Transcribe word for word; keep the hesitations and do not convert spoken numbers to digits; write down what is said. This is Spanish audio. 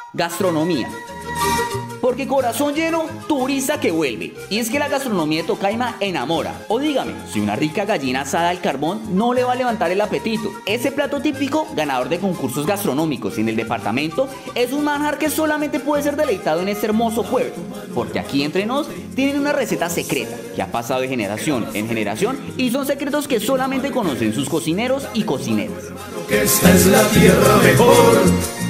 Gastronomía. Porque corazón lleno, turista que vuelve. Y es que la gastronomía de Tocaima enamora. O dígame, si una rica gallina asada al carbón no le va a levantar el apetito. Ese plato típico, ganador de concursos gastronómicos en el departamento, es un manjar que solamente puede ser deleitado en este hermoso pueblo. Porque aquí entre nos tienen una receta secreta que ha pasado de generación en generación y son secretos que solamente conocen sus cocineros y cocineras. Esta es la tierra mejor